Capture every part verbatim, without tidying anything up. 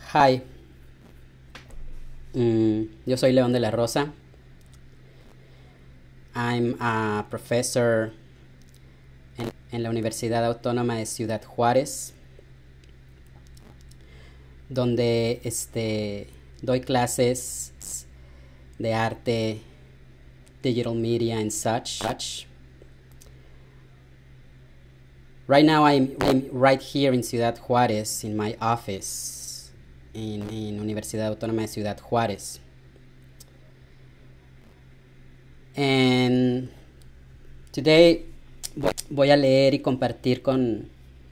Hi, mm, yo soy León de la Rosa. I'm a professor en, en la Universidad Autónoma de Ciudad Juárez, donde este, doy clases de arte, digital media and such. such. Right now I'm, I'm right here in Ciudad Juárez in my office in, in Universidad Autónoma de Ciudad Juárez. And today voy a leer y compartir con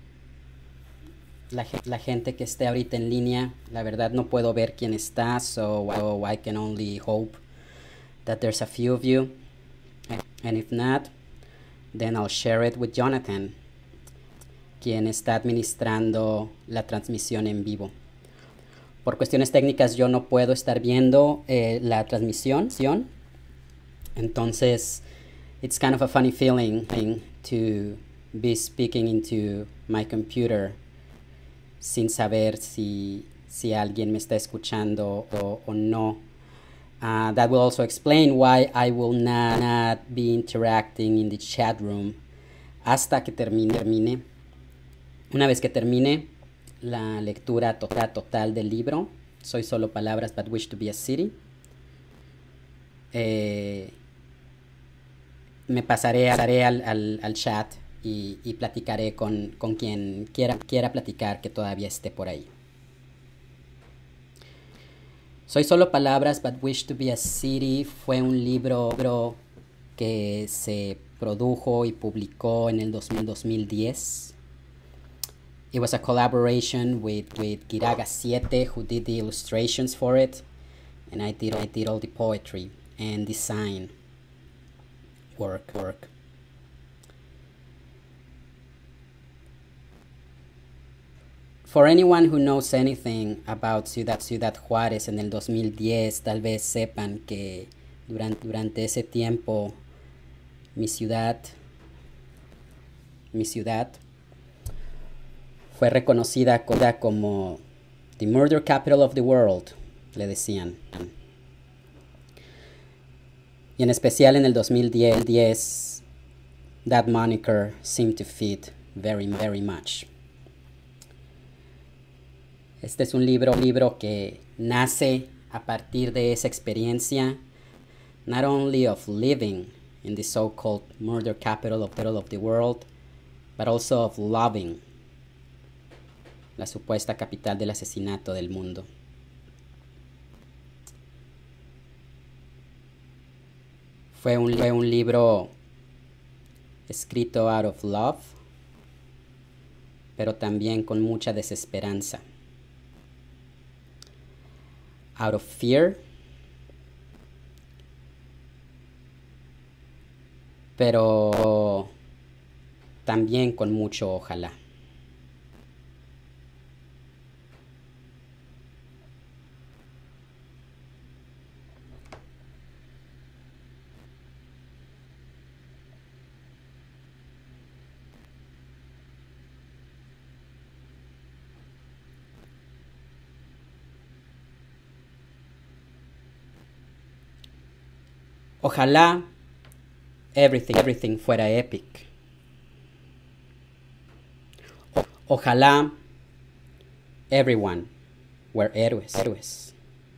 la, la gente que esté ahorita en línea. La verdad no puedo ver quién está, so, so I can only hope that there's a few of you. And if not, then I'll share it with Jonathan, quien está administrando la transmisión en vivo. Por cuestiones técnicas yo no puedo estar viendo eh, la transmisión. Entonces, it's kind of a funny feeling to be speaking into my computer sin saber si, si alguien me está escuchando o, o no. Uh, that will also explain why I will not, not be interacting in the chat room hasta que termine. termine. Una vez que termine la lectura total, total del libro, Soy solo palabras but wish to be a city, eh, me pasaré, pasaré al, al, al chat y, y platicaré con, con quien quiera, quiera platicar que todavía esté por ahí. Soy solo palabras but wish to be a city fue un libro que se produjo y publicó en el dos mil diez. It was a collaboration with, with Kiraga siete, who did the illustrations for it, and I did, I did all the poetry and design work. work. For anyone who knows anything about Ciudad, Ciudad Juárez en el dos mil diez, tal vez sepan que durante, durante ese tiempo mi ciudad, mi ciudad fue reconocida como the murder capital of the world, le decían. Y en especial en el dos mil diez, that moniker seemed to fit very, very much. Este es un libro, libro que nace a partir de esa experiencia, not only of living in the so-called murder capital of, of the world, but also of loving la supuesta capital del asesinato del mundo. Fue un, fue un libro escrito out of love, pero también con mucha desesperanza. Out of fear, pero también con mucho ojalá. Ojalá everything, everything fuera epic. O, ojalá everyone were héroes, héroes.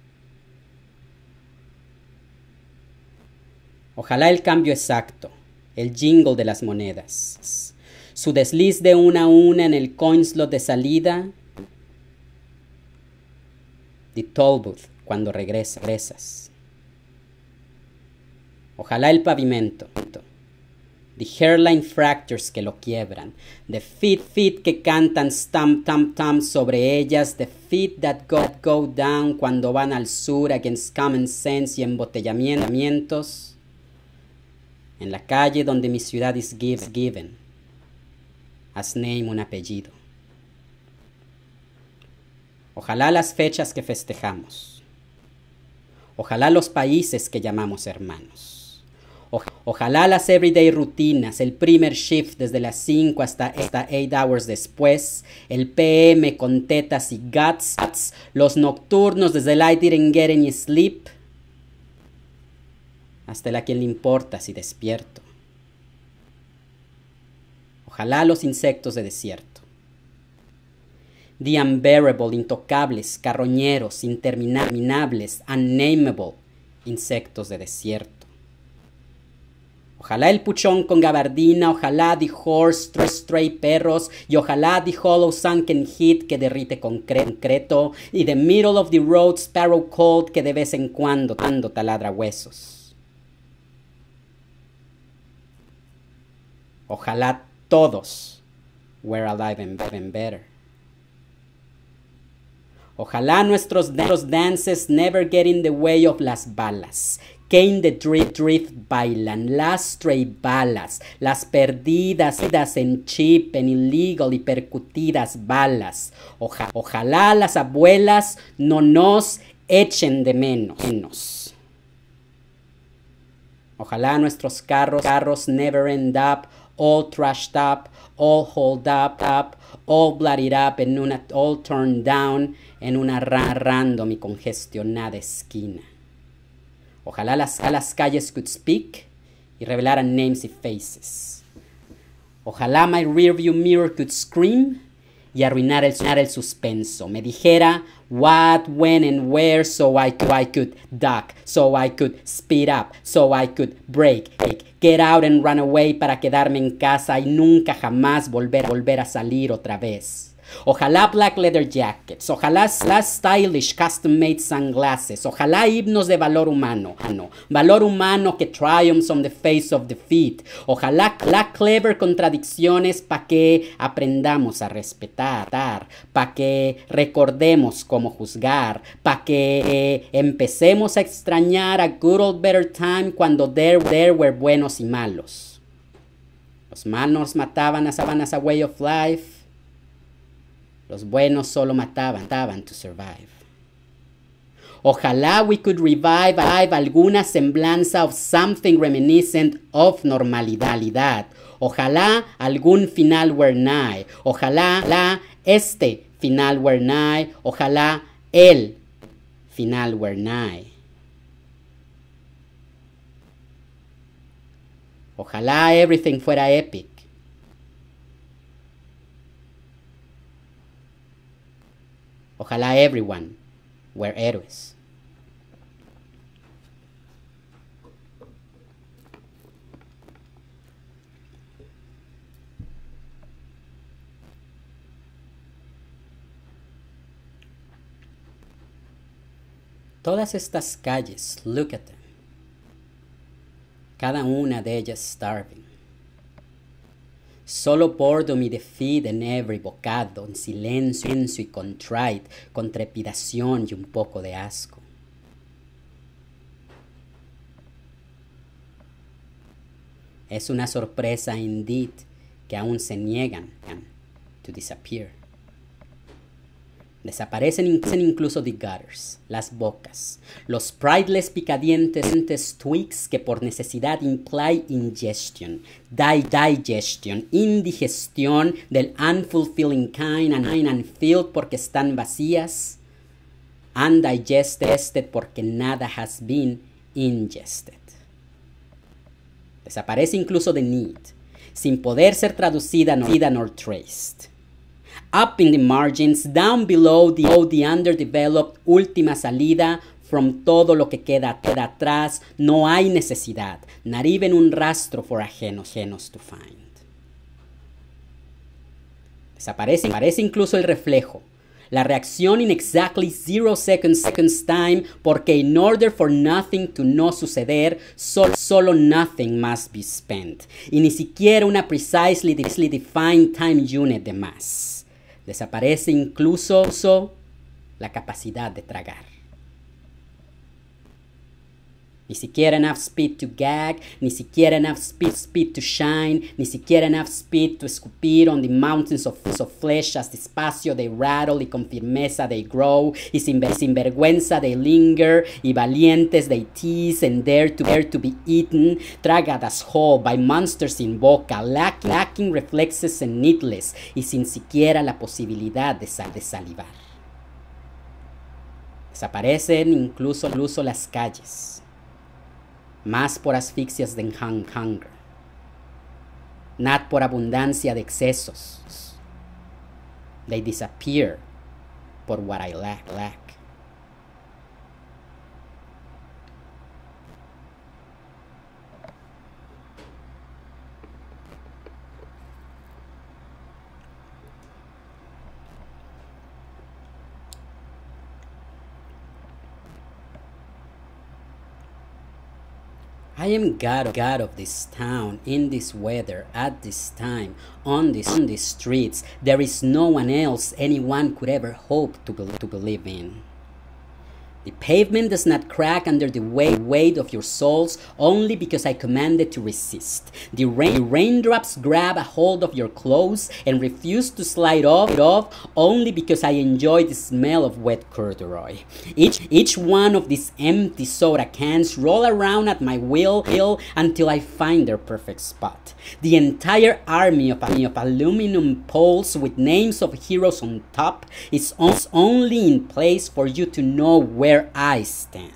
Ojalá el cambio exacto, el jingle de las monedas, su desliz de una a una en el coin slot de salida, the toll booth cuando regresas. regresas. Ojalá el pavimento, the hairline fractures que lo quiebran, the feet, feet que cantan stamp, tam, tam sobre ellas, the feet that go, go down cuando van al sur against common sense y embotellamientos, en la calle donde mi ciudad is give, given, as name un apellido. Ojalá las fechas que festejamos, ojalá los países que llamamos hermanos. Ojalá las everyday rutinas, el primer shift desde las cinco hasta, hasta eight hours después, el P M con tetas y guts, los nocturnos desde el I didn't get any sleep, hasta el a quien le importa si despierto. Ojalá los insectos de desierto. The unbearable, intocables, carroñeros, interminables, unnameable, insectos de desierto. Ojalá el puchón con gabardina, ojalá the horse, stray perros, y ojalá the hollow sunken heat que derrite concreto, y the middle of the road sparrow cold que de vez en cuando, cuando taladra huesos. Ojalá todos were alive and, and better. Ojalá nuestros, nuestros dances never get in the way of las balas. Que in the drift, drift bailan las stray balas, las perdidas en chip, en illegal y percutidas balas. Oja, ojalá las abuelas no nos echen de menos. Ojalá nuestros carros, carros never end up all trashed up, all hold up, up, all bloodied up, en una, all turned down, en una ra random y congestionada esquina. Ojalá las, las calles could speak y revelaran names y faces. Ojalá my rearview mirror could scream y arruinar el, el suspenso. Me dijera what, when, and where, so I, I could duck, so I could speed up, so I could break, get out and run away para quedarme en casa y nunca jamás volver, volver a salir otra vez. Ojalá black leather jackets, ojalá las stylish custom-made sunglasses, ojalá himnos de valor humano, valor humano que triumphs on the face of defeat, ojalá la clever contradicciones pa' que aprendamos a respetar, pa' que recordemos cómo juzgar, pa' que eh, empecemos a extrañar a good old better time cuando there, there were buenos y malos. Los malos mataban a sabanas a way of life. Los buenos solo mataban, mataban to survive. Ojalá we could revive, revive alguna semblanza of something reminiscent of normalidad. Ojalá algún final were nigh. Ojalá la, este final were nigh. Ojalá el final were nigh. Ojalá everything fuera epic. Ojalá everyone were héroes. Todas estas calles, look at them. Cada una de ellas starving. Solo boredom y defeat en every bocado, en silencio y contrite, con trepidación y un poco de asco. Es una sorpresa indeed que aún se niegan to disappear. Desaparecen incluso the gutters, las bocas, los prideless picadientes tweaks que por necesidad imply ingestion, di digestion, indigestión del unfulfilling kind and unfilled porque están vacías, undigested porque nada has been ingested. Desaparece incluso the need, sin poder ser traducida nor traced. Up in the margins, down below the, the underdeveloped, última salida, from todo lo que queda, queda atrás, no hay necesidad, not even un rastro for ajenos, ajenos to find. Desaparece, desaparece incluso el reflejo, la reacción in exactly zero seconds, seconds time, porque in order for nothing to no suceder, sol, solo nothing must be spent, y ni siquiera una precisely, precisely defined time unit de más. Desaparece incluso la capacidad de tragar. Ni siquiera enough speed to gag, ni siquiera enough speed, speed to shine, ni siquiera enough speed to escupir on the mountains of, of flesh as despacio they rattle y con firmeza they grow, y sin, sin vergüenza they linger, y valientes they tease and dare to, dare to be eaten, tragadas whole by monsters in boca, lack, lacking reflexes and needless, y sin siquiera la posibilidad de, sal, de salivar. Desaparecen incluso, incluso las calles, más por asfixias de hunger, not por abundancia de excesos. They disappear por what I lack, lack. I am God, God of this town, in this weather, at this time, on, this, on these streets. There is no one else anyone could ever hope to, be, to believe in. The pavement does not crack under the weight, weight of your souls only because I commanded to resist. The, rain, the raindrops grab a hold of your clothes and refuse to slide off, off only because I enjoy the smell of wet corduroy. Each, each one of these empty soda cans roll around at my will, will until I find their perfect spot. The entire army of, of aluminum poles with names of heroes on top is only in place for you to know where I stand.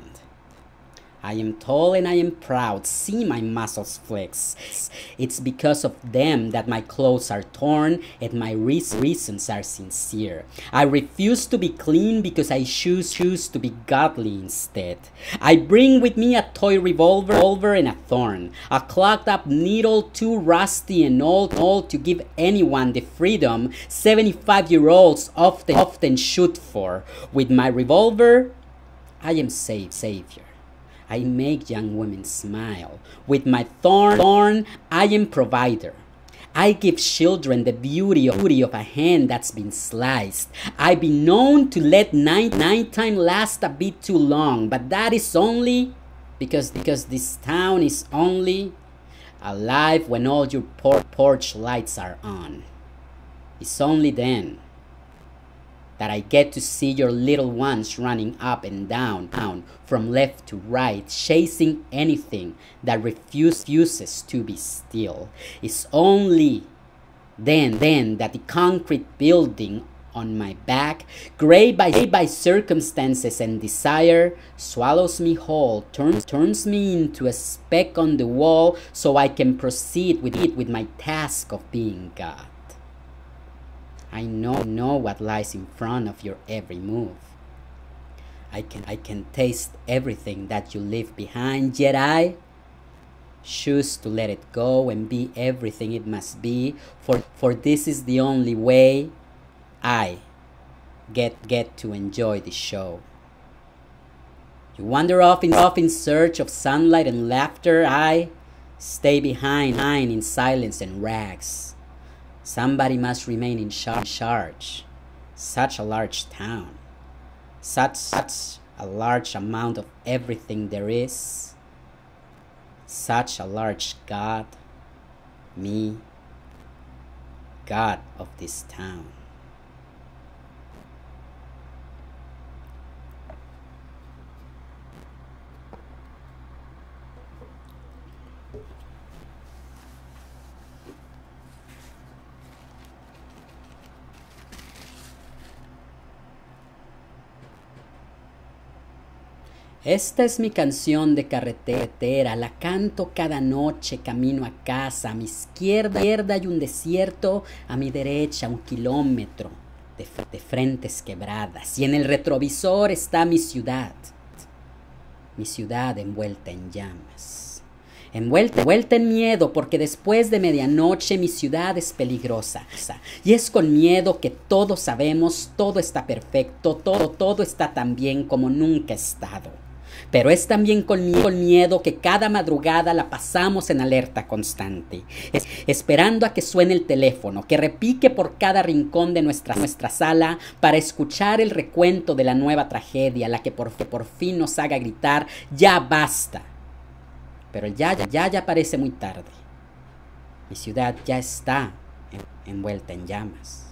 I am tall and I am proud. See my muscles flex. It's because of them that my clothes are torn and my reasons are sincere. I refuse to be clean because I choose, choose to be godly instead. I bring with me a toy revolver, revolver and a thorn, a clogged up needle too rusty and old, old to give anyone the freedom seventy-five-year-olds often, often shoot for. With my revolver, I am safe, savior. I make young women smile. With my thorn, thorn, I am provider. I give children the beauty of, beauty of a hand that's been sliced. I've been known to let night, nighttime last a bit too long, but that is only because, because this town is only alive when all your por porch lights are on. It's only then that I get to see your little ones running up and down, down, from left to right, chasing anything that refuses to be still. It's only then, then that the concrete building on my back, gray by, by circumstances and desire, swallows me whole, turns, turns me into a speck on the wall so I can proceed with it with my task of being God. I know, know what lies in front of your every move. I can, I can taste everything that you leave behind, yet I choose to let it go and be everything it must be, for, for this is the only way I get, get to enjoy the show. You wander off in, off in search of sunlight and laughter. I stay behind, behind in silence and rags. Somebody must remain in charge. Such a large town. Such, such a large amount of everything there is. Such a large God. Me. God of this town. Esta es mi canción de carretera, la canto cada noche camino a casa. A mi izquierda, izquierda hay un desierto, a mi derecha un kilómetro de, de frentes quebradas. Y en el retrovisor está mi ciudad, mi ciudad envuelta en llamas. Envuelta, envuelta en miedo, porque después de medianoche mi ciudad es peligrosa. Y es con miedo que todos sabemos, todo está perfecto, todo, todo está tan bien como nunca ha estado. Pero es también con miedo que cada madrugada la pasamos en alerta constante, es, esperando a que suene el teléfono, que repique por cada rincón de nuestra, nuestra sala para escuchar el recuento de la nueva tragedia, la que por, que por fin nos haga gritar, ¡ya basta! pero ya, ya, ya parece muy tarde. Mi ciudad ya está envuelta en llamas.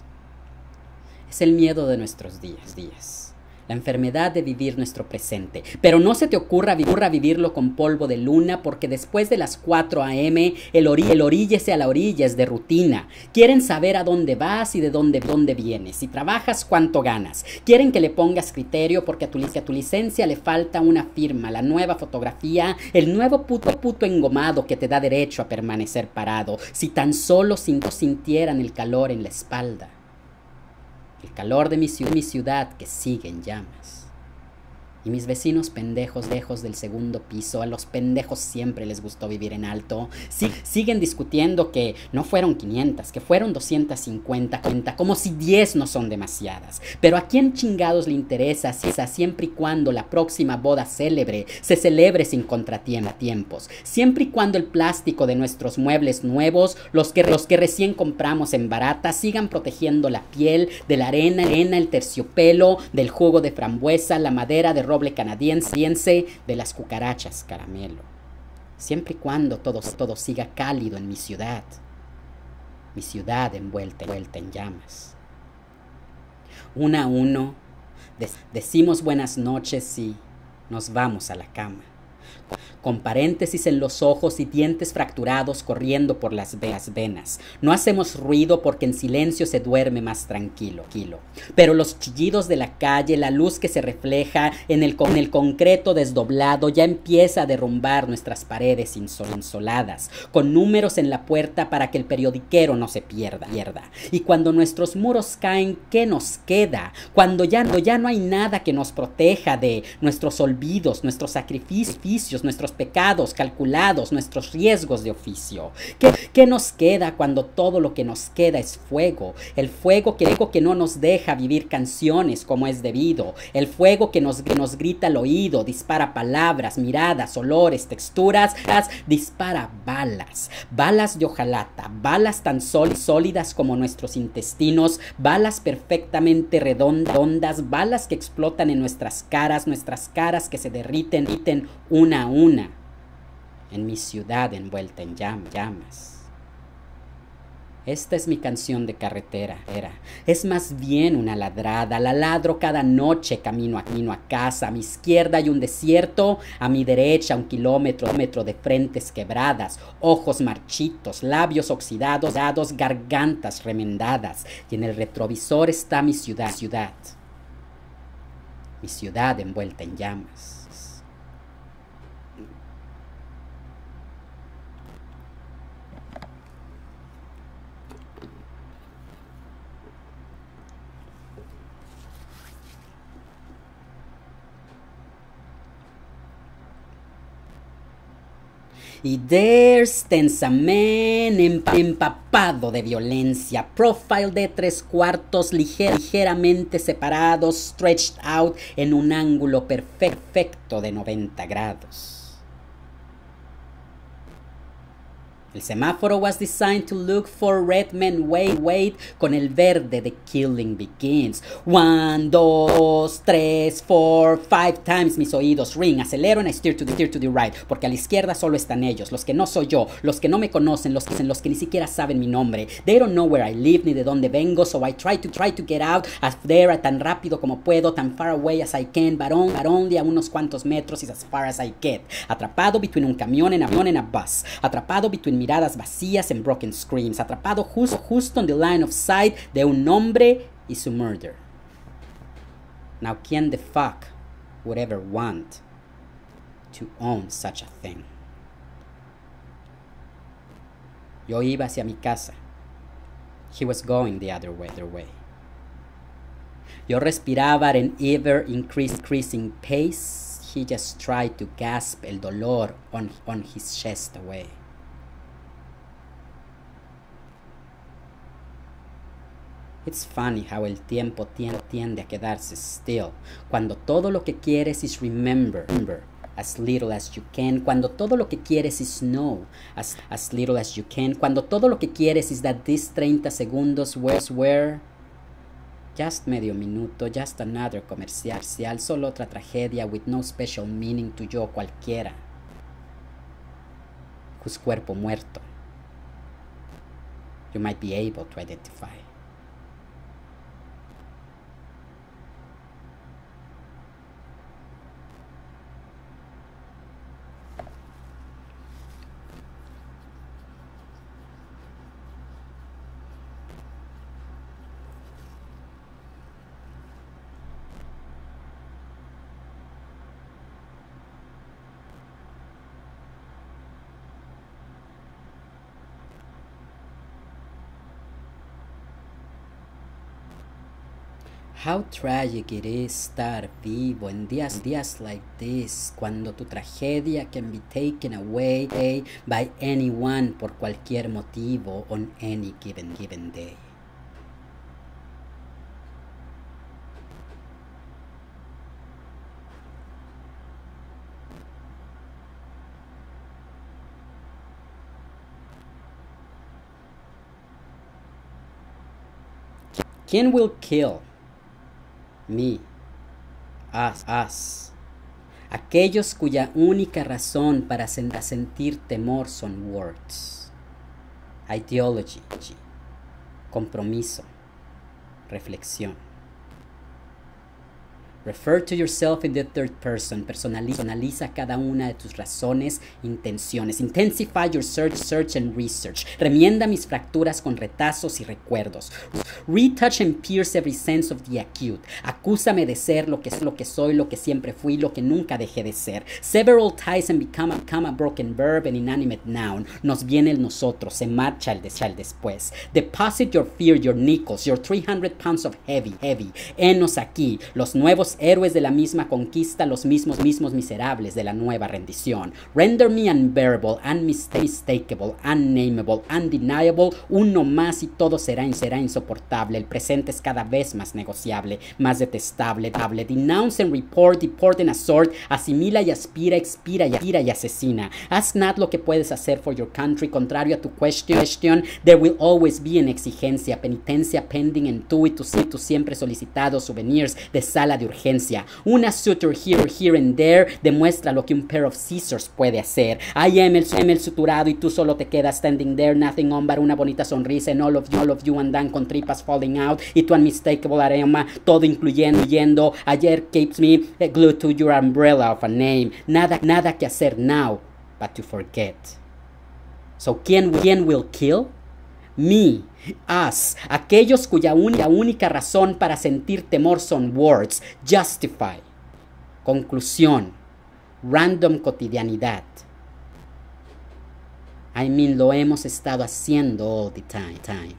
Es el miedo de nuestros días, días. La enfermedad de vivir nuestro presente. Pero no se te ocurra, ocurra vivirlo con polvo de luna, porque después de las cuatro a eme, el, ori el oríllese a la orilla es de rutina. Quieren saber a dónde vas y de dónde, dónde vienes. Si trabajas, cuánto ganas. Quieren que le pongas criterio porque a tu, a tu licencia le falta una firma, la nueva fotografía, el nuevo puto puto engomado que te da derecho a permanecer parado. Si tan solo sintieran el calor en la espalda. El calor de mi, ciudad, mi ciudad que sigue en llamas. Y mis vecinos pendejos lejos del segundo piso, a los pendejos siempre les gustó vivir en alto. Sí, siguen discutiendo que no fueron quinientas, que fueron doscientas cincuenta, como si diez no son demasiadas. Pero ¿a quién chingados le interesa si esa siempre y cuando la próxima boda célebre se celebre sin contratiempos? Siempre y cuando el plástico de nuestros muebles nuevos, los que, los que recién compramos en barata, sigan protegiendo la piel de la arena, arena, el terciopelo, del jugo de frambuesa, la madera de roble canadiense, de las cucarachas caramelo. Siempre y cuando todo, todo siga cálido en mi ciudad. Mi ciudad envuelta, envuelta en llamas. Uno a uno, decimos buenas noches y nos vamos a la cama. Con paréntesis en los ojos y dientes fracturados corriendo por las venas. No hacemos ruido porque en silencio se duerme más tranquilo. Pero los chillidos de la calle, la luz que se refleja en el, en el concreto desdoblado ya empieza a derrumbar nuestras paredes insoladas, con números en la puerta para que el periodiquero no se pierda. Y cuando nuestros muros caen, ¿qué nos queda? Cuando ya, ya no hay nada que nos proteja de nuestros olvidos, nuestros sacrificios, nuestros pecados calculados, nuestros riesgos de oficio. ¿Qué, qué nos queda cuando todo lo que nos queda es fuego? El fuego que, que no nos deja vivir canciones como es debido. El fuego que nos, que nos grita al oído, dispara palabras, miradas, olores, texturas, dispara balas. Balas de hojalata, balas tan sólidas como nuestros intestinos, balas perfectamente redondas, balas que explotan en nuestras caras, nuestras caras que se derriten, derriten una a una. En mi ciudad envuelta en llamas. Esta es mi canción de carretera. Era. Es más bien una ladrada. La ladro cada noche camino a, camino a casa. A mi izquierda hay un desierto. A mi derecha un kilómetro metro de frentes quebradas. Ojos marchitos. Labios oxidados. Dados, gargantas remendadas. Y en el retrovisor está mi ciudad. ciudad. Mi ciudad envuelta en llamas. Y there's tensa man empa empapado de violencia, profile de tres cuartos liger ligeramente separados, stretched out en un ángulo perfecto de noventa grados. El semáforo was designed to look for red men, wait, wait, con el verde the killing begins. One, dos, tres, four, five times mis oídos ring, acelero and I steer to the, steer to the right, porque a la izquierda solo están ellos, los que no soy yo, los que no me conocen, los que, los que ni siquiera saben mi nombre. They don't know where I live ni de dónde vengo, so I try to try to get out as there, tan rápido como puedo, tan far away as I can, but on, but only a unos cuantos metros is as far as I get. Atrapado between un camión and a, and a bus, atrapado between miradas vacías en broken screams, atrapado justo, justo on the line of sight de un hombre y su murder. Now, ¿quién the fuck would ever want to own such a thing? Yo iba hacia mi casa. He was going the other way, other way. Yo respiraba at an ever increasing pace. He just tried to gasp el dolor on, on his chest away. It's funny how el tiempo tiende a quedarse still. Cuando todo lo que quieres is remember, remember as little as you can. Cuando todo lo que quieres is know as, as little as you can. Cuando todo lo que quieres is that these treinta segundos were, were just medio minuto, just another comercial, solo otra tragedia with no special meaning to yo cualquiera. whose cuerpo muerto you might be able to identify. How tragic it is estar vivo en días, días like this, cuando tu tragedia can be taken away by anyone por cualquier motivo on any given, given day. ¿Quién will kill? Me, us, us, aquellos cuya única razón para sentir temor son words, ideology, compromiso, reflexión. Refer to yourself in the third person. Personaliza cada una de tus razones, intenciones. Intensify your search, search and research. Remienda mis fracturas con retazos y recuerdos. Retouch and pierce every sense of the acute. Acúsame de ser lo que es, lo que soy, lo que siempre fui, lo que nunca dejé de ser. Sever all ties and become a, become a broken verb, an inanimate noun. Nos viene el nosotros, se marcha el, des, el después. Deposit your fear, your nickels, your three hundred pounds of heavy, heavy. Henos aquí, los nuevos héroes de la misma conquista, los mismos mismos miserables de la nueva rendición. Render me unbearable, unmistakable, unnameable, undeniable, uno más y todo será, será insoportable. El presente es cada vez más negociable, más detestable. Denounce and report, deport and assort, asimila y aspira, expira y aspira y asesina. Ask not lo que puedes hacer for your country, contrario a tu question, question there will always be an exigencia, penitencia pending en tú y tus tu siempre solicitados souvenirs de sala de urgencia. Una suture here, here and there demuestra lo que un pair of scissors puede hacer. I am el, am el suturado y tú solo te quedas standing there, nothing on but una bonita sonrisa and all of you, all of you andan con tripas falling out y tu unmistakable aroma, todo incluyendo yendo. Ayer keeps me glued to your umbrella of a name. Nada, nada que hacer now but to forget. So ¿quién, quién will kill? Me, us, aquellos cuya única, única razón para sentir temor son words, justify, conclusión, random cotidianidad. I mean, lo hemos estado haciendo all the time. time.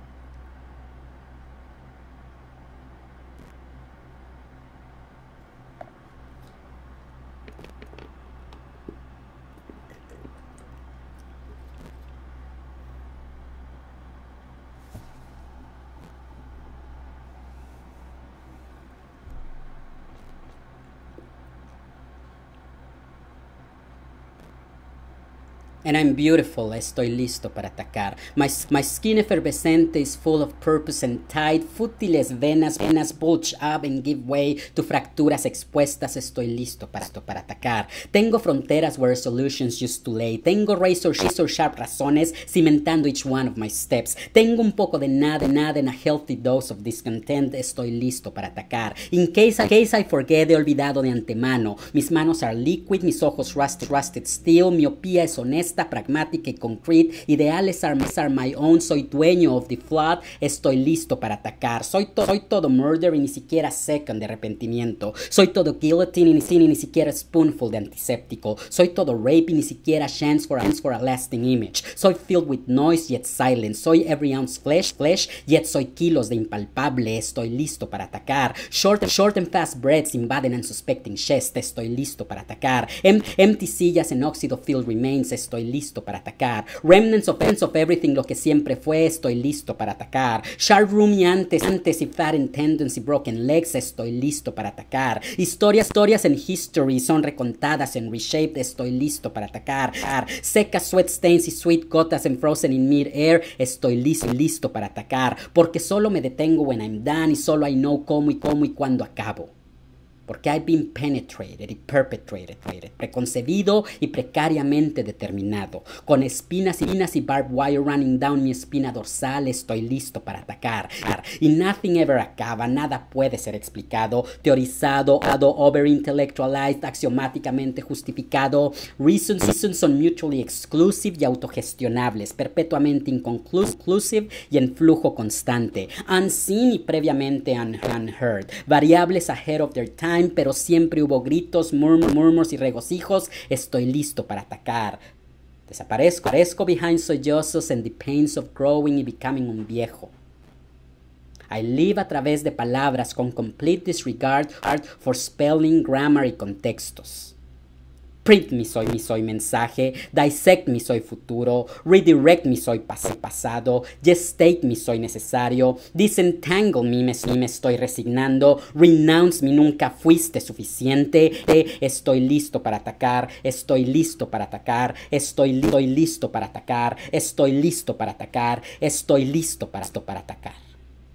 And I'm beautiful, estoy listo para atacar. My, my skin effervescente is full of purpose and tight. Fútiles venas, venas bulge up and give way to fracturas expuestas. Estoy listo para, para atacar. Tengo fronteras where solutions used to lay. Tengo razor, razor sharp razones cimentando each one of my steps. Tengo un poco de nada, nada and a healthy dose of discontent. Estoy listo para atacar. In case, in case I forget, he olvidado de antemano. Mis manos are liquid, mis ojos rusted, rusted steel. Miopía es honesta, pragmática y concrete. Ideales are, are my own. Soy dueño of the flood. Estoy listo para atacar. Soy, to soy todo murder y ni siquiera second de arrepentimiento. Soy todo guillotine y ni, y ni siquiera spoonful de antiséptico. Soy todo rape y ni siquiera chance for a, for a lasting image. Soy filled with noise yet silent. Soy every ounce flesh, flesh yet soy kilos de impalpable. Estoy listo para atacar. Short, short and fast breaths invaden unsuspecting chest. Estoy listo para atacar. Em empty sillas and oxido-filled remains. Estoy listo para atacar. Remnants of, of everything, lo que siempre fue. Estoy listo para atacar. Sharp room y antes, antes y fat tendons y broken legs. Estoy listo para atacar. Historias, historias en history son recontadas en reshaped. Estoy listo para atacar. Secas sweat stains y sweet gotas en frozen in mid-air. Estoy listo, listo para atacar. Porque solo me detengo when I'm done y solo I know cómo y cómo y cuándo acabo. Porque I've been penetrated y perpetrated, preconcebido y precariamente determinado. Con espinas, espinas y barbed wire running down mi espina dorsal, estoy listo para atacar. Y nothing ever acaba, nada puede ser explicado, teorizado, over-intellectualized, axiomáticamente justificado. Reasons, reasons son mutually exclusive y autogestionables, perpetuamente inconclusive y en flujo constante. Unseen y previamente un, unheard. Variables ahead of their time, pero siempre hubo gritos, murmurs, murmurs y regocijos. Estoy listo para atacar. Desaparezco, aparezco behind sollozos and the pains of growing y becoming un viejo. I live a través de palabras con complete disregard for spelling, grammar y contextos. Print mi soy, mi soy mensaje, dissect mi soy futuro, redirect mi soy pas pasado, gestate mi soy necesario, disentangle mi me, mi me estoy resignando, renounce mi nunca fuiste suficiente, eh, estoy listo para atacar, estoy listo para atacar, estoy, li estoy listo para atacar, estoy listo para atacar, estoy listo para, esto para atacar.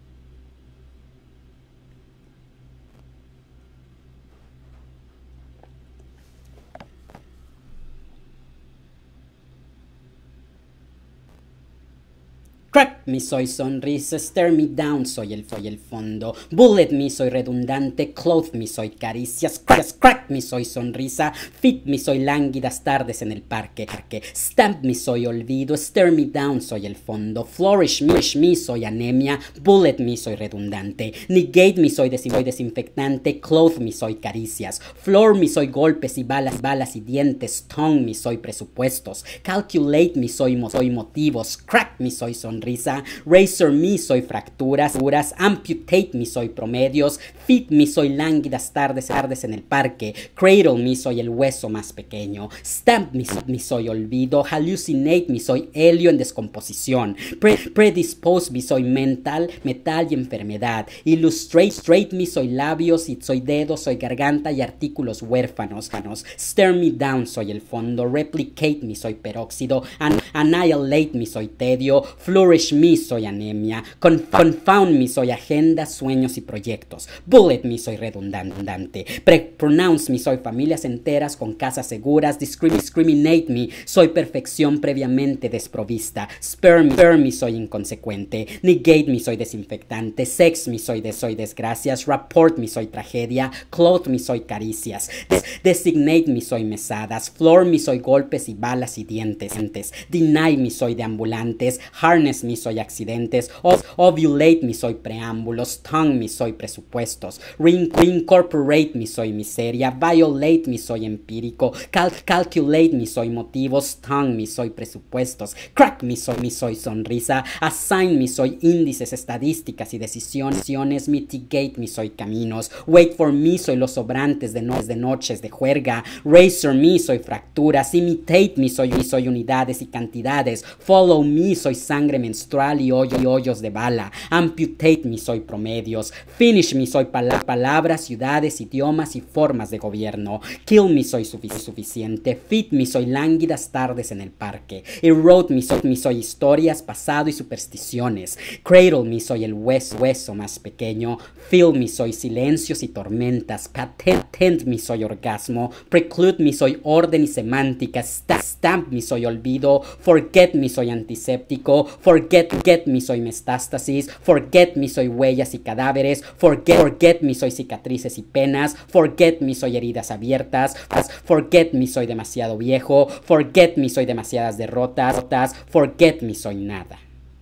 Crack me soy sonrisa, stare me down soy el, soy el fondo, bullet me soy redundante, clothe me soy caricias, crack, crack me soy sonrisa, fit me soy lánguidas tardes en el parque, parque, stamp me soy olvido, stare me down soy el fondo, flourish me, me soy anemia, bullet me soy redundante, negate me soy, desin soy desinfectante, clothe me soy caricias, floor me soy golpes y balas, balas y dientes, tongue me soy presupuestos, calculate me soy, mo soy motivos, crack me soy sonrisa, Risa, razor me soy fracturas, amputate me soy promedios, fit me soy lánguidas tardes, tardes en el parque, cradle me soy el hueso más pequeño, stamp me, me soy olvido, hallucinate me soy helio en descomposición, Pre predispose me soy mental, metal y enfermedad, illustrate straight me soy labios y soy dedos, soy garganta y artículos huérfanos, stare me down soy el fondo, replicate me soy peróxido, an annihilate me soy tedio, flourish me soy anemia, Conf confound me soy agenda, sueños y proyectos, bullet me soy redundante, pronounce me soy familias enteras con casas seguras, discrim discriminate me soy perfección previamente desprovista, spare me, spare me soy inconsecuente, negate me soy desinfectante, sex me soy de soy desgracias, rapport me soy tragedia, cloth me soy caricias, Des designate me soy mesadas, floor me soy golpes y balas y dientes, deny me soy de ambulantes, harness me soy accidentes, ovulate me soy preámbulos, tongue me soy presupuestos, reincorporate me soy miseria, violate me soy empírico, cal calculate me soy motivos, tongue me soy presupuestos, crack me soy, me soy sonrisa, assign me soy índices, estadísticas y decisiones, mitigate me soy caminos, wait for me soy los sobrantes de, no de noches de juerga, razor me soy fracturas, imitate me soy, me soy unidades y cantidades, follow me soy sangre menstrual y, hoyo, y hoyos de bala, amputate me soy promedios, finish me soy pala palabras, ciudades, idiomas y formas de gobierno, kill me soy sufic suficiente, fit me soy lánguidas tardes en el parque, erode me soy, me soy historias, pasado y supersticiones, cradle me soy el hueso, hueso más pequeño, fill me soy silencios y tormentas, patent me soy orgasmo, preclude me soy orden y semántica, stamp me soy olvido, forget me soy antiséptico, forget get me soy metástasis, forget me soy huellas y cadáveres, forget, forget me soy cicatrices y penas, forget me soy heridas abiertas, forget me soy demasiado viejo, forget me soy demasiadas derrotas, forget me soy nada.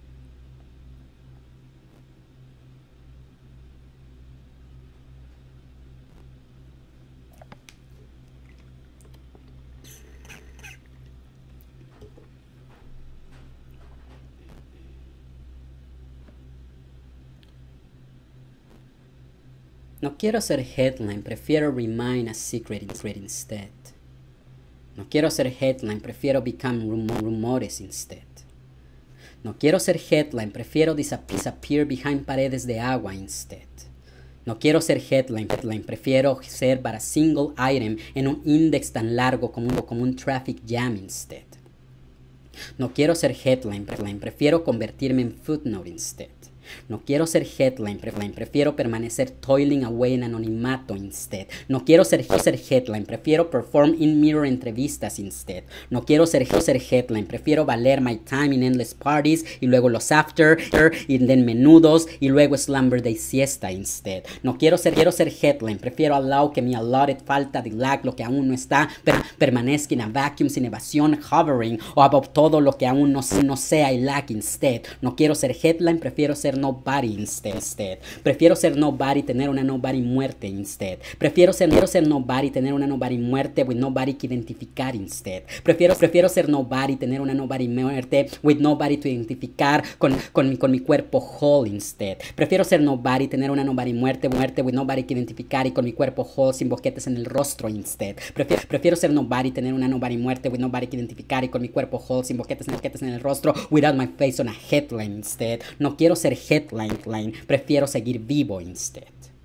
No quiero ser headline, prefiero remain a secret instead. No quiero ser headline, prefiero become rumor rumores instead. No quiero ser headline, prefiero disappear behind paredes de agua instead. No quiero ser headline, headline, prefiero ser but a single item en un index tan largo como un, como un traffic jam instead. No quiero ser headline, headline, prefiero convertirme en footnote instead. No quiero ser headline, prefiero permanecer toiling away en anonimato instead. No quiero ser, ser headline, prefiero perform in mirror entrevistas instead. No quiero ser, ser headline, prefiero valer my time in endless parties y luego los after, y then menudos y luego slumber day siesta instead. No quiero ser, quiero ser headline, prefiero allow que mi allotted falta de lag, lo que aún no está, per, permanezca en a vacuum sin evasión, hovering, o above todo lo que aún no, no sea y lack instead. No quiero ser headline, prefiero ser nobody instead. instead. Prefiero ser nobody, tener una nobody muerte instead. Prefiero ser, quiero ser nobody, tener una nobody muerte with nobody que identificar instead. Prefiero, prefiero ser nobody, tener una nobody muerte with nobody to identificar con, con, mi, con mi cuerpo whole instead. Prefiero ser nobody, tener una nobody muerte, muerte with nobody que identificar y con mi cuerpo whole sin boquetes en el rostro instead. Prefiero, prefiero ser nobody, tener una nobody muerte with nobody que identificar y con mi cuerpo whole sin boquetes, boquetes en el rostro without my face on a headline instead. No quiero ser headline, line, prefiero seguir vivo instead.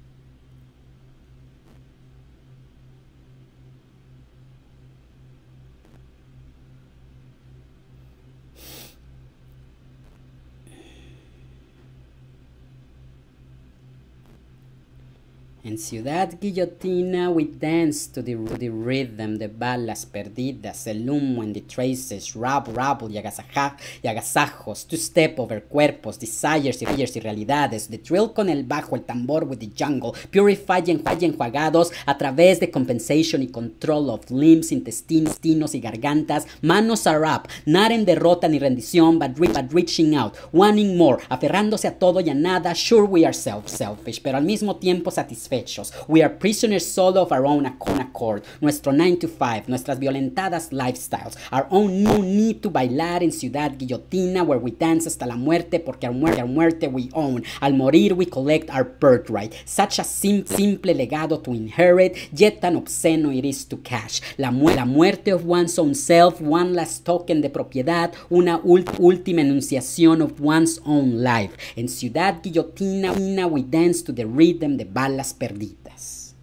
En Ciudad Guillotina we dance to the, to the rhythm de balas perdidas, el humo and the traces, rabble, rabble y, agasaja, y agasajos, two step over cuerpos, desires y, y realidades, the drill con el bajo, el tambor with the jungle, purified y enjuagados a través de compensation y control of limbs, intestinos y gargantas, manos are up, not en derrota ni rendición, but, re, but reaching out, wanting more, aferrándose a todo y a nada, sure we are self, selfish, pero al mismo tiempo satisfechos. We are prisoners solo of our own accord. Nuestro nine to five, nuestras violentadas lifestyles. Our own no need to bailar en Ciudad Guillotina, where we dance hasta la muerte, porque our muerte, our muerte we own. Al morir we collect our birthright. Such a sim simple legado to inherit, yet tan obsceno it is to cash. La, mu la muerte of one's own self, one last token de propiedad, una última enunciación of one's own life. En Ciudad Guillotina we dance to the rhythm de balas perdidas.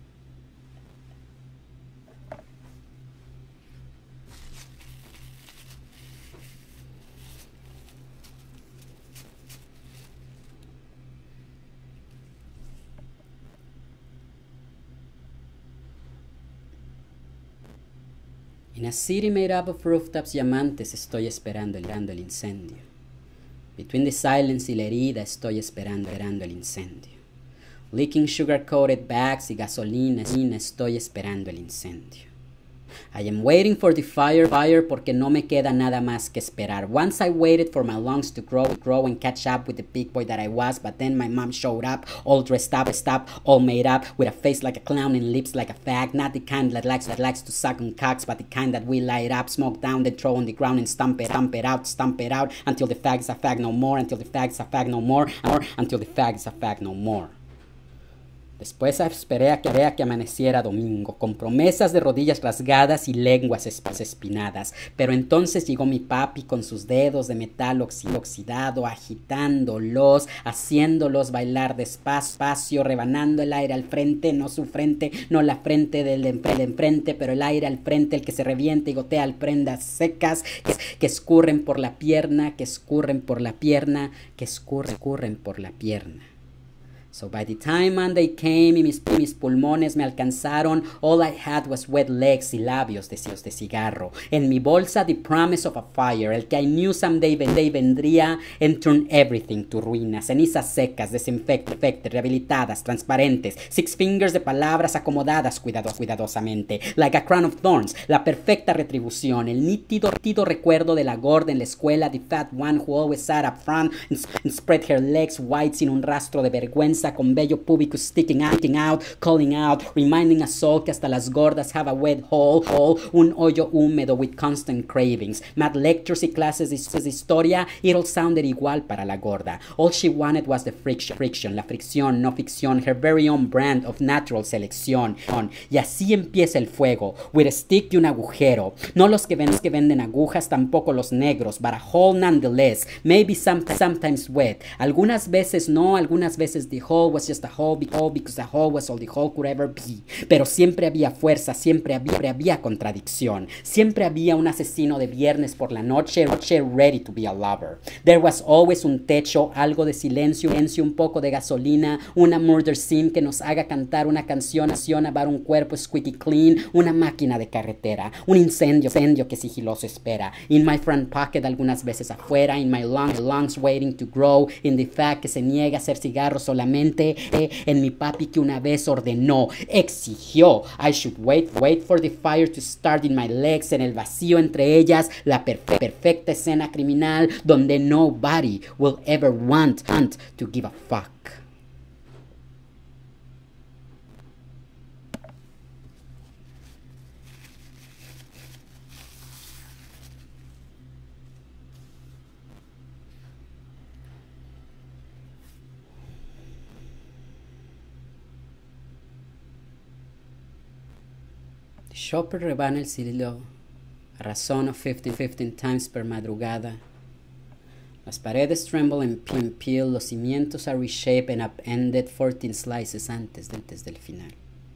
In a city made up of rooftops y amantes estoy esperando el, el incendio. Between the silence y la herida estoy esperando, esperando el incendio. Leaking sugar-coated bags y gasolina, estoy esperando el incendio. I am waiting for the fire, fire porque no me queda nada más que esperar. Once I waited for my lungs to grow, grow and catch up with the big boy that I was, but then my mom showed up, all dressed up, dressed up, all made up, with a face like a clown and lips like a fag. Not the kind that likes that likes to suck on cocks, but the kind that we light up, smoke down, then throw on the ground and stomp it, stomp it out, stomp it out, until the fag's a fag no more, until the fag's a fag no more, or until the fag's a fag no more. Después esperé a que, a que amaneciera domingo, con promesas de rodillas rasgadas y lenguas espinadas. Pero entonces llegó mi papi con sus dedos de metal oxidado, agitándolos, haciéndolos bailar despacio, rebanando el aire al frente, no su frente, no la frente del de enfrente, pero el aire al frente, el que se revienta y gotea al prendas secas, que, que escurren por la pierna, que escurren por la pierna, que escurren, escurren por la pierna. So by the time Monday came y mis, mis pulmones me alcanzaron, all I had was wet legs y labios de, de cigarro. En mi bolsa, the promise of a fire, el que I knew someday vendría and turn everything to ruinas. Cenizas secas, desinfected, rehabilitadas, transparentes. Six fingers de palabras acomodadas cuidados, cuidadosamente. Like a crown of thorns, la perfecta retribución. El nítido, nítido recuerdo de la gorda en la escuela, the fat one who always sat up front and, and spread her legs wide sin un rastro de vergüenza, con vello púbico sticking out, sticking out, calling out, reminding us all que hasta las gordas have a wet hole, hole, un hoyo húmedo with constant cravings. Mad lectures y clases de historia, it all sounded igual para la gorda. All she wanted was the friction, friction, la fricción, no ficción, her very own brand of natural selección. Y así empieza el fuego, with a stick y un agujero. No los que, ven, que venden agujas, tampoco los negros, but a hole nonetheless, maybe some, sometimes wet. Algunas veces no, algunas veces the hole was just a hole, be hole because the hole was all the hole could ever be. Pero siempre había fuerza, siempre había, siempre había contradicción. Siempre había un asesino de viernes por la noche, noche ready to be a lover. There was always un techo, algo de silencio, silencio, un poco de gasolina, una murder scene que nos haga cantar una canción, about un cuerpo squeaky clean, una máquina de carretera, un incendio, incendio que sigiloso espera. In my front pocket, algunas veces afuera, in my lungs, lungs waiting to grow, in the fact que se niega a hacer cigarros solamente, eh, en mi papi que una vez ordenó, exigió, I should wait, wait for the fire to start in my legs, en el vacío entre ellas, la perfe perfecta escena criminal donde nobody will ever want, want to give a fuck. Chopper rebana el siglo a razón of fifteen, fifteen times per madrugada. Las paredes tremble and peel, los cimientos are reshaped and upended fourteen slices antes, antes del final.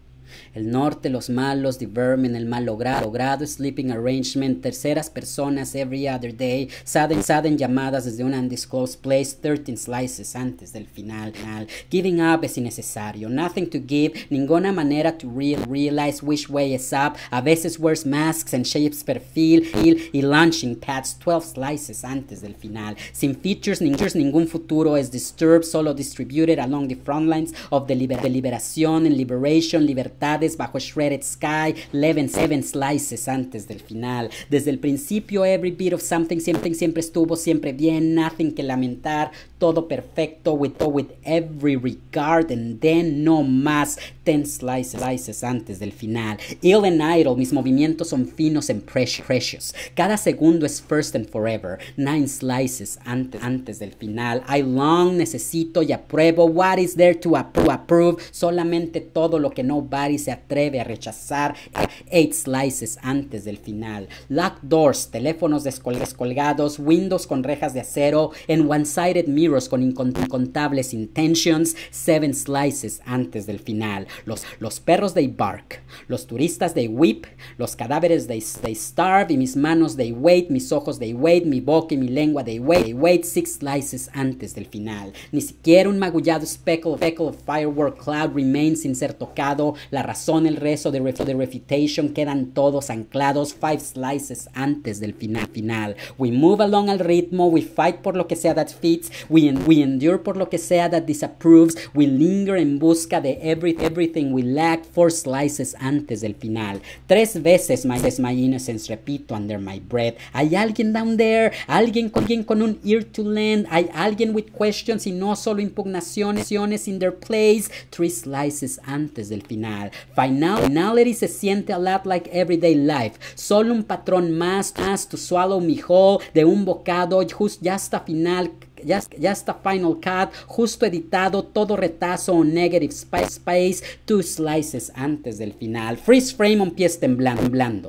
El norte, los malos, the vermin, el mal logrado, logrado, sleeping arrangement, terceras personas every other day, sudden, sudden llamadas desde un undisclosed place, thirteen slices antes del final. Giving up es innecesario, nothing to give, ninguna manera to real, realize which way is up, a veces wears masks and shapes perfil, y launching pads, twelve slices antes del final. Sin features, ningún futuro es disturbed, solo distributed along the front lines of the liber liberación and liberation, libertad bajo shredded sky, eleven, seven slices antes del final. Desde el principio, every bit of something siempre, siempre estuvo siempre bien, nothing que lamentar, todo perfecto, with, with every regard, and then no más, ten slices, slices antes del final. Ill and idle, mis movimientos son finos and precious. Cada segundo es first and forever, nine slices antes, antes del final. I long, necesito y apruebo, what is there to approve, solamente todo lo que nobody se atreve a rechazar, eight slices antes del final. Locked doors, teléfonos descolgados, windows con rejas de acero, and one-sided mirrors con incontables intentions, seven slices antes del final. Los, los perros they bark, los turistas they weep, los cadáveres they, they starve, y mis manos they wait, mis ojos they wait, mi boca y mi lengua they wait, they wait, six slices antes del final. Ni siquiera un magullado speckle, speckle of firework cloud remains sin ser tocado, la razón, el rezo de, ref de refutation quedan todos anclados, five slices antes del final, final. We move along al ritmo, we fight por lo que sea that fits, we, en we endure por lo que sea that disapproves, we linger en busca de every everything we lack, four slices antes del final. Tres veces my, my innocence, repito under my breath. Hay alguien down there, alguien con, alguien con un ear to lend, hay alguien with questions y no solo impugnaciones in their place, three slices antes del final. Final, finality se siente a lot like everyday life, solo un patrón más, más to swallow me whole, de un bocado, just, ya está final, ya, ya está final cut, justo editado, todo retazo o negative space, space, two slices antes del final. Freeze frame on pies temblando.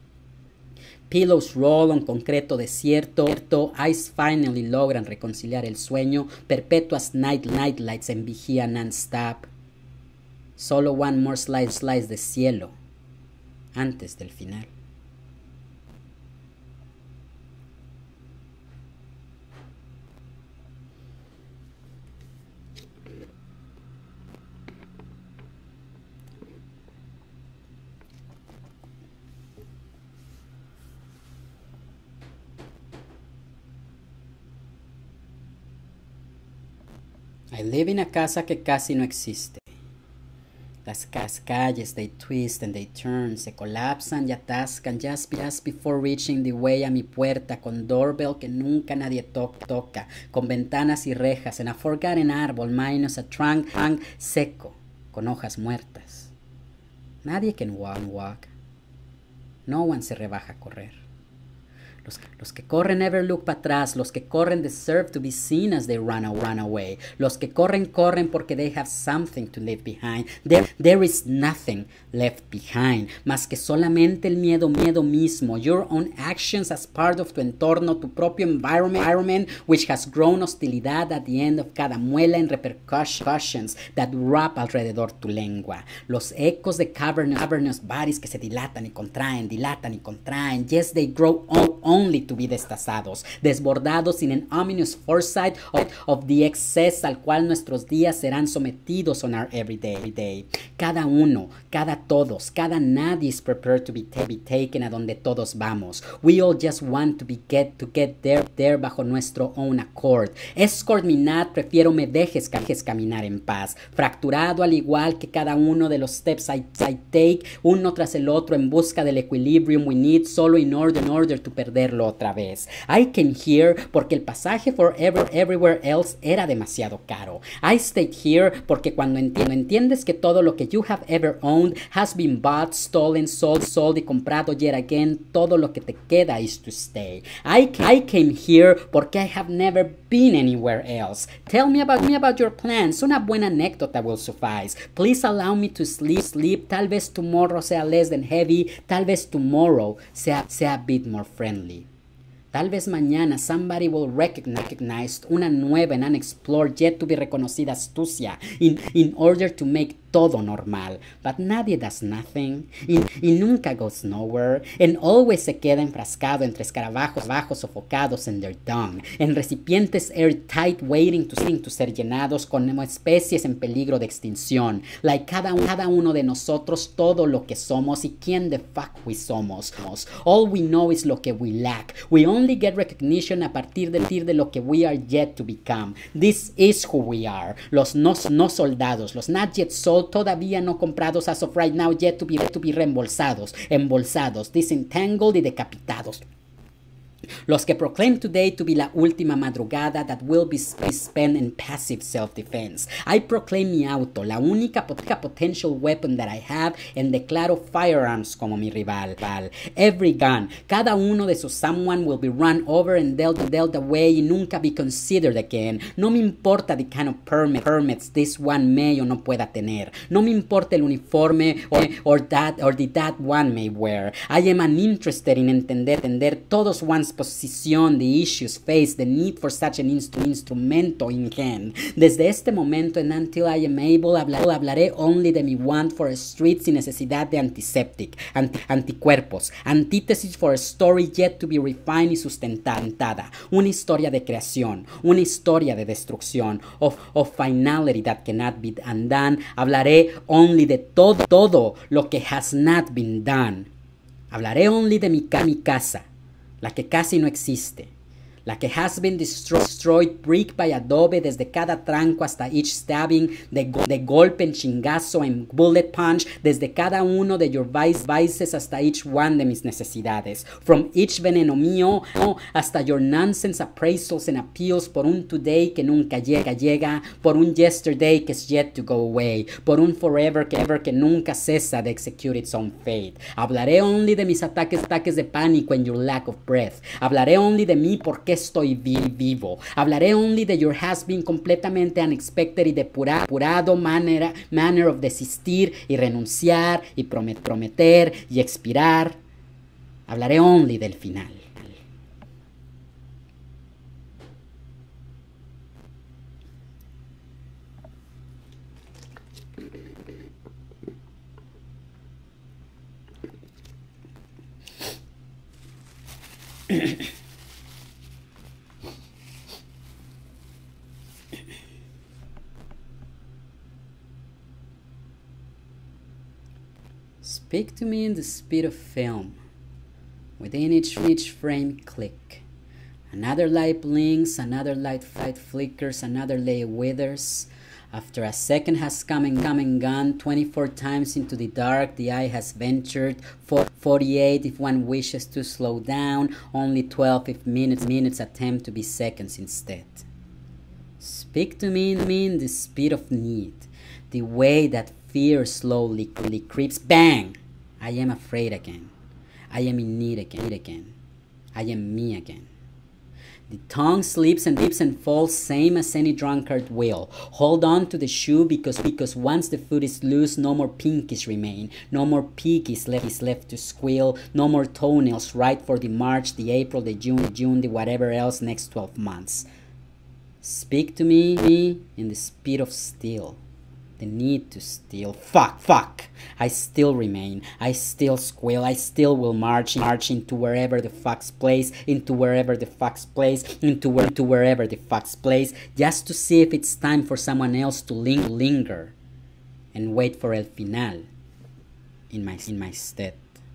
Pillows roll on concreto desierto, eyes finally logran reconciliar el sueño, perpetuas night, night lights en vigía non-stop. Solo one more slice, slice de cielo antes del final. I live in a casa que casi no existe. Las calles, they twist and they turn, se colapsan y atascan just, just before reaching the way a mi puerta, con doorbell que nunca nadie to toca, con ventanas y rejas, en a forgotten árbol, minus a trunk, trunk seco, con hojas muertas. Nadie can walk, walk. No one se rebaja a correr. Los que, los que corren never look para atrás. Los que corren deserve to be seen as they run, run away. Los que corren, corren porque they have something to leave behind. There, there is nothing left behind. Más que solamente el miedo, miedo mismo. Your own actions as part of tu entorno, tu propio environment, environment which has grown hostilidad at the end of cada muela en repercussions that wrap alrededor tu lengua. Los ecos de cavernous, cavernous bodies que se dilatan y contraen, dilatan y contraen. Yes, they grow on, only to be destazados, desbordados in an ominous foresight of, of the excess al cual nuestros días serán sometidos on our everyday. everyday. Cada uno, cada todos, cada nadie is prepared to be, ta be taken a donde todos vamos. We all just want to be get to get there, there bajo nuestro own accord. Escort me not, prefiero me dejes, dejes caminar en paz. Fracturado al igual que cada uno de los steps I, I take, uno tras el otro en busca del equilibrium we need, solo in order, in order to perderlo otra vez. I came here porque el pasaje forever, everywhere else era demasiado caro. I stayed here porque cuando entiendo, entiendes que todo lo que you have ever owned has been bought, stolen, sold, sold y comprado yet again, todo lo que te queda is to stay. I, I came here porque I have never been anywhere else. Tell me about me about your plans. Una buena anécdota will suffice. Please allow me to sleep, sleep. Tal vez tomorrow sea less than heavy. Tal vez tomorrow sea, sea a bit more friendly. Tal vez mañana somebody will recognize una nueva and unexplored yet to be reconocida astucia in, in order to make todo normal. But nadie does nothing y, y nunca goes nowhere and always se queda enfrascado entre escarabajos bajos sofocados en their dung, en recipientes airtight waiting to, to ser llenados con especies en peligro de extinción. Like cada, cada uno de nosotros, todo lo que somos y quién the fuck we somos. All we know is lo que we lack. We only get recognition a partir de, de lo que we are yet to become. This is who we are. Los no, no soldados, los not yet sold, todavía no comprados as of right now, yet to be, to be reembolsados, embolsados, disentangled y decapitados. Los que proclaim today to be la última madrugada that will be spent in passive self-defense. I proclaim mi auto, la única potential weapon that I have, and declaro firearms como mi rival. Every gun, cada uno de sus someone will be run over and dealt, dealt away y nunca be considered again. No me importa the kind of permit, permits this one may o no pueda tener. No me importa el uniforme or, or, that, or the that one may wear. I am uninterested in entender, entender todos one's posición, the issues faced, the need for such an instru instrumento in hand. Desde este momento and until I am able, hablar, hablaré only de mi want for a street sin necesidad de antiseptic, anti anticuerpos, antítesis for a story yet to be refined y sustentada, una historia de creación, una historia de destrucción, of, of finality that cannot be undone. Hablaré only de todo, todo lo que has not been done. Hablaré only de mi, ca mi casa, la que casi no existe, la que has been destroy destroyed brick by adobe desde cada tranco hasta each stabbing, de, go de golpe en chingazo, en bullet punch, desde cada uno de your vice vices hasta each one de mis necesidades, from each veneno mío hasta your nonsense appraisals and appeals, por un today que nunca llega, llega, por un yesterday que is yet to go away, por un forever que ever que nunca cesa de execute its own fate. Hablaré only de mis ataques, ataques de pánico and your lack of breath. Hablaré only de mí porque estoy vi vivo. Hablaré only de your has been completamente unexpected y depurado manera, manner of desistir y renunciar y promet prometer y expirar. Hablaré only del final. Speak to me in the speed of film. Within each, each frame click. Another light blinks, another light fight flickers, another lay withers. After a second has come and come and gone, twenty-four times into the dark the eye has ventured, forty-eight if one wishes to slow down, only twelve if minutes, minutes attempt to be seconds instead. Speak to me in, me in the speed of need, the way that fear slowly creeps. Bang! I am afraid again. I am in need again. again. I am me again. The tongue slips and dips and falls, same as any drunkard will. Hold on to the shoe because because once the foot is loose, no more pinkies remain. No more piggies left is left to squeal. No more toenails right for the March, the April, the June, the June, the whatever else next twelve months. Speak to me, me in the speed of steel. The need to steal. Fuck, fuck. I still remain. I still squeal. I still will march, march into wherever the fuck's place, into wherever the fuck's place, into, where, into wherever the fuck's place, just to see if it's time for someone else to ling linger and wait for el final in my, in my stead.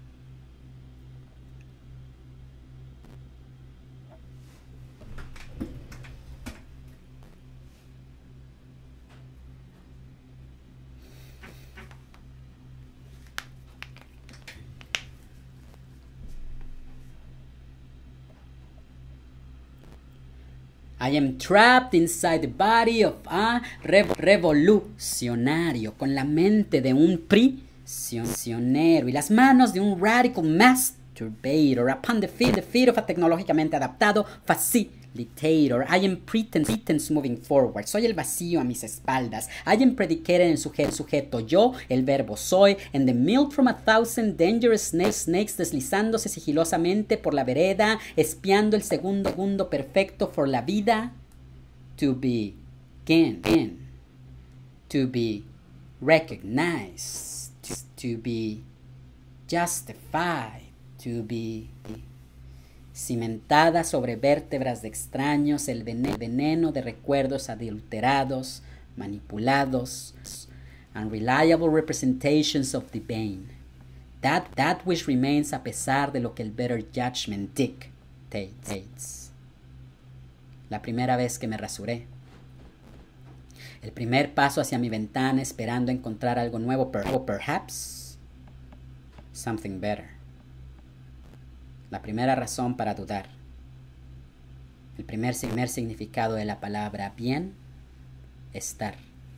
I am trapped inside the body of a rev revolucionario, con la mente de un prisionero y las manos de un radical masturbator upon the feet, the feet of a tecnológicamente adaptado facilitator. I am pretense, pretense moving forward. Soy el vacío a mis espaldas. I am predicated en sujeto, sujeto yo, el verbo soy, and the milk from a thousand dangerous snakes, snakes deslizándose sigilosamente por la vereda, espiando el segundo, segundo perfecto for la vida. To begin, in, to be recognized, to, to be justified, to be cimentada sobre vértebras de extraños, el veneno, veneno de recuerdos adulterados, manipulados, unreliable representations of the pain. That, that which remains a pesar de lo que el better judgment dictates. La primera vez que me rasuré. El primer paso hacia mi ventana esperando encontrar algo nuevo, per, or perhaps something better. La primera razón para dudar. El primer, primer significado de la palabra bien, estar.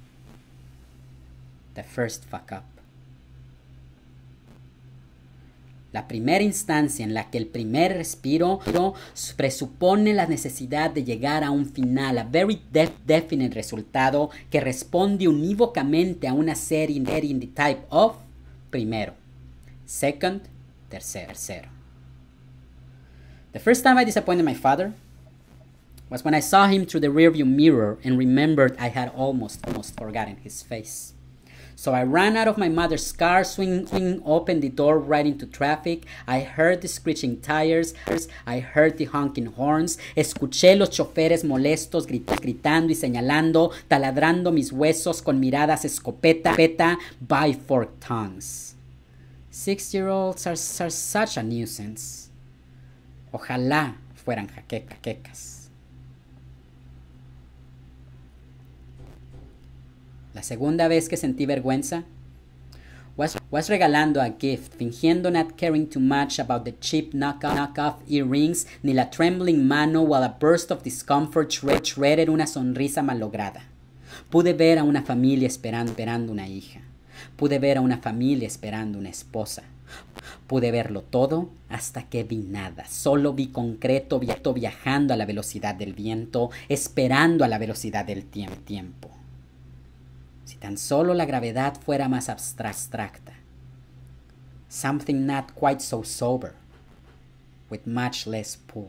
The first fuck up. La primera instancia en la que el primer respiro presupone la necesidad de llegar a un final, a very def definite resultado que responde unívocamente a una serie in the type of primero, second, tercero. tercero. The first time I disappointed my father was when I saw him through the rearview mirror and remembered I had almost, almost forgotten his face. So I ran out of my mother's car, swinging, swinging open the door right into traffic. I heard the screeching tires. I heard the honking horns. Escuché los choferes molestos gritando y señalando, taladrando mis huesos con miradas escopeta, peta, by forked tongues. Six-year-olds are, are such a nuisance. Ojalá fueran jaquecas. La segunda vez que sentí vergüenza was, was regalando a gift, fingiendo not caring too much about the cheap knockoff, knockoff earrings, ni la trembling mano, while a burst of discomfort shredded una sonrisa malograda. Pude ver a una familia esperando, esperando una hija. Pude ver a una familia esperando una esposa. Pude verlo todo hasta que vi nada. Solo vi concreto viajando a la velocidad del viento, esperando a la velocidad del tiempo. Si tan solo la gravedad fuera más abstracta. Something not quite so sober, with much less pull.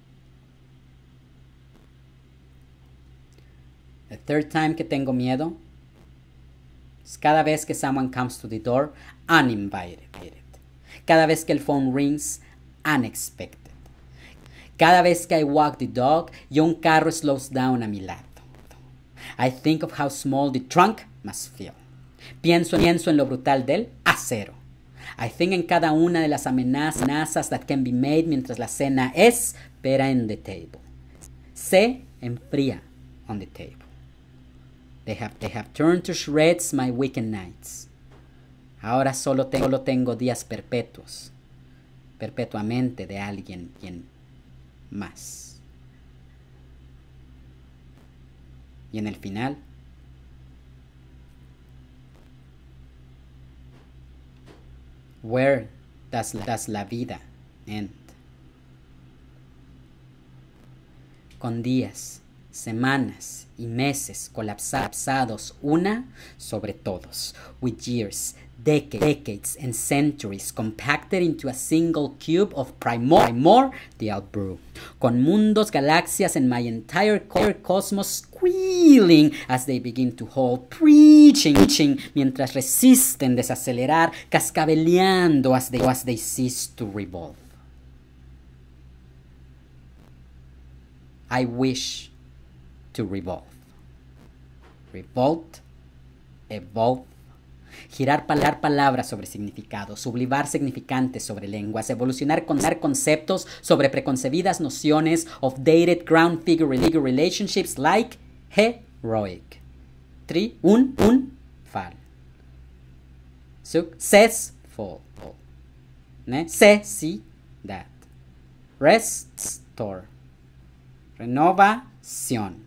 The third time que tengo miedo es cada vez que someone comes to the door uninvited. Cada vez que el phone rings unexpected. Cada vez que I walk the dog y un carro slows down a mi lado. I think of how small the trunk must feel. Pienso, pienso en lo brutal del acero. I think en cada una de las amenazas that can be made mientras la cena espera en the table. Se enfría on the table. They have, they have turned to shreds my weekend nights. Ahora solo tengo, solo tengo días perpetuos. Perpetuamente de alguien quien más. Y en el final, where does la, does la vida end? con días, semanas y meses colapsados una sobre todos, with years, decades, decades and centuries compacted into a single cube of primordial brew, con mundos, galaxias and my entire cosmos squealing as they begin to hold, preaching, preaching mientras resisten desacelerar, cascabeleando as they, as they cease to revolve. I wish to revolve. Revolt, evolve, girar palar palabras sobre significados, sublivar significantes sobre lenguas, evolucionar con conceptos sobre preconcebidas nociones of dated ground figure relationships like heroic, tri, un, un, fal, successful, ne, se, si, that, restore, renovación,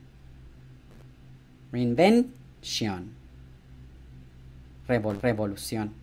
reinvention, revol revolución,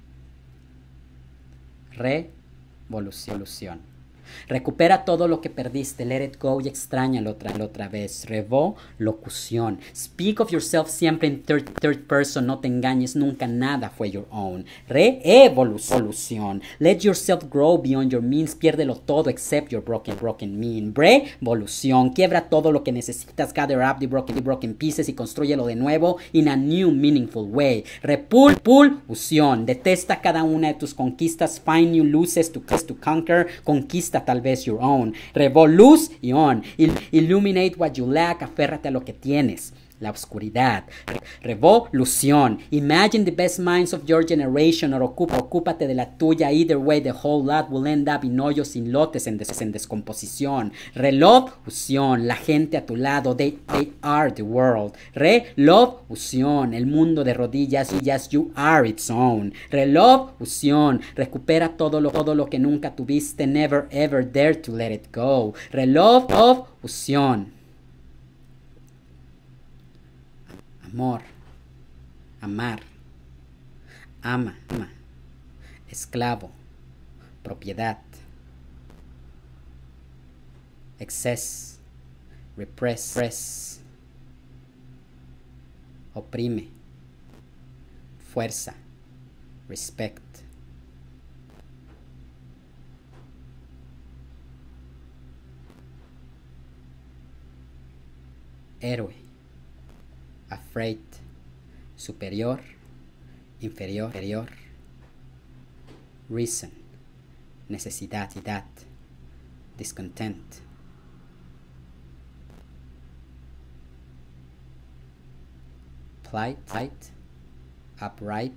revolución. Recupera todo lo que perdiste, let it go y extrañalo otra, otra vez. Revolución. Speak of yourself siempre en third, third person, no te engañes, nunca nada fue your own. Re-evolución. Let yourself grow beyond your means, piérdelo todo except your broken, broken mean. Revolución. Quiebra todo lo que necesitas, gather up the broken, the broken pieces y construyelo de nuevo in a new meaningful way. Repulsión. Detesta cada una de tus conquistas, find new luces to, to conquer, conquista tal vez your own. Revolución. Il illuminate what you lack. Aférrate a lo que tienes. La oscuridad. Revolución. Imagine the best minds of your generation or ocupa, ocúpate de la tuya. Either way, the whole lot will end up in hoyos, sin lotes, en, des en descomposición. Revolución. La gente a tu lado. They, they are the world. Revolución. El mundo de rodillas. Yes, you are its own. Revolución. Recupera todo lo, todo lo que nunca tuviste. Never ever dare to let it go. Revolución. Amor, amar, ama, ama, esclavo, propiedad, excess, repress, repress, oprime, fuerza, respect. Héroe, afraid, superior, inferior, inferior, reason, necesidad, discontent, plight, plight, upright,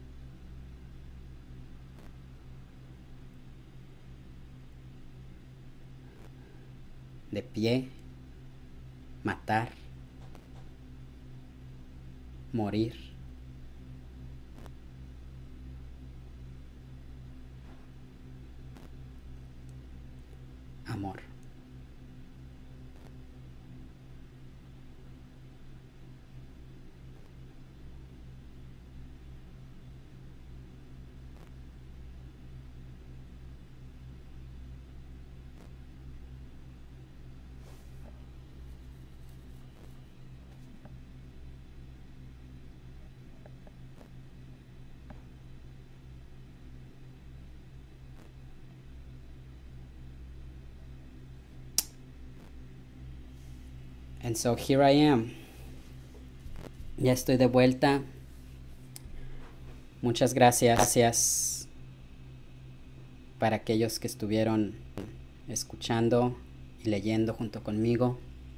de pie, matar, morir, amor. And so here I am. Ya estoy de vuelta. Muchas gracias. Gracias para aquellos que estuvieron escuchando y leyendo junto conmigo.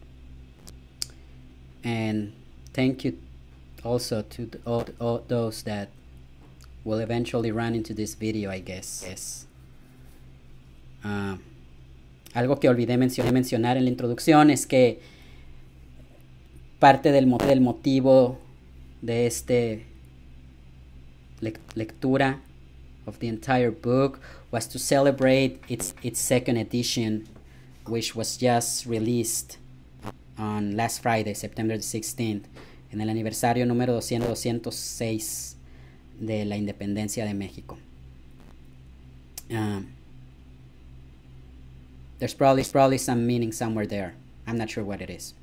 And thank you also to the, all, all those that will eventually run into this video, I guess. Yes. Uh, algo que olvidé mencionar, mencionar en la introducción es que parte del, del motivo de este le lectura of the entire book was to celebrate its its second edition, which was just released on last Friday, September the sixteenth, en el aniversario número doscientos seis de la independencia de México. Um, there's probably probably some meaning somewhere there. I'm not sure what it is.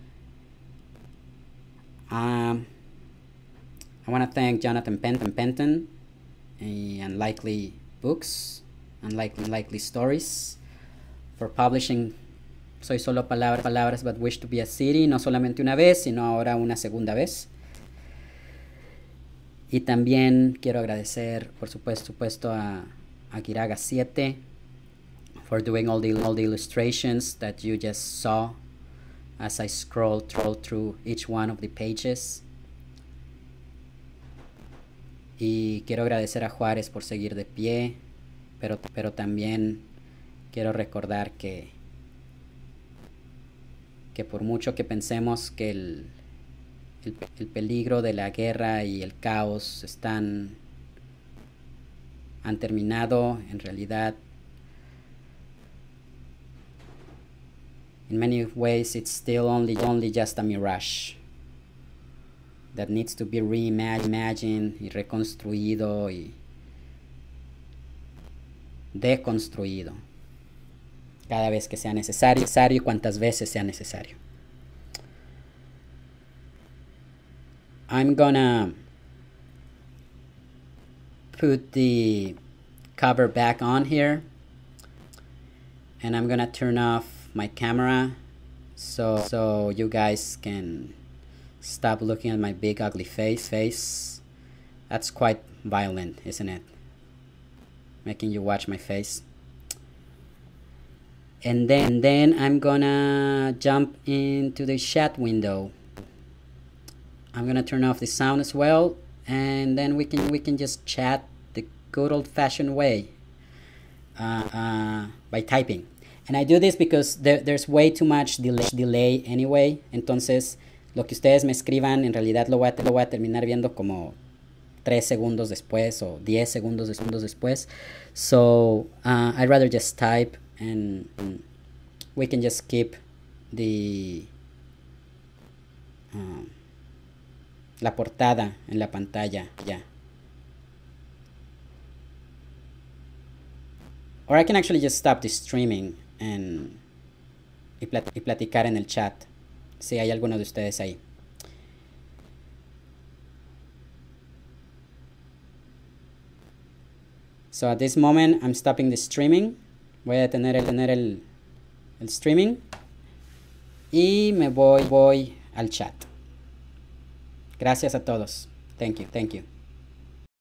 Um, I want to thank Jonathan Penton, Penton and Unlikely Books, Unlikely, Unlikely Stories, for publishing Soy Solo Palabras, Palabras But Wish to Be a City, no solamente una vez, sino ahora una segunda vez. Y también quiero agradecer, por supuesto, supuesto a, a Kiraga siete for doing all the, all the illustrations that you just saw as I scroll, scroll through each one of the pages. Y quiero agradecer a Juárez por seguir de pie, pero, pero también quiero recordar que, que por mucho que pensemos que el, el, el peligro de la guerra y el caos están, han terminado, en realidad, in many ways it's still only, only just a mirage that needs to be reimagined y reconstruido y deconstruido cada vez que sea necesario, necesario y cuantas veces sea necesario. I'm gonna put the cover back on here, and I'm gonna turn off my camera so so you guys can stop looking at my big ugly face face. That's quite violent, isn't it? Making you watch my face. And then, and then I'm gonna jump into the chat window. I'm gonna turn off the sound as well, and then we can we can just chat the good old-fashioned way uh, uh, by typing. And I do this because there, there's way too much delay, delay anyway. Entonces, lo que ustedes me escriban, en realidad lo voy a, lo voy a terminar viendo como tres segundos después o diez segundos, segundos después. So, uh, I'd rather just type and, and we can just keep the uh, la portada en la pantalla ya. Or I can actually just stop the streaming and y, plat y platicar en el chat si hay alguno de ustedes ahí. So at this moment I'm stopping the streaming. Voy a detener el, tener el, el streaming y me voy, voy al chat. Gracias a todos. Thank you, thank you.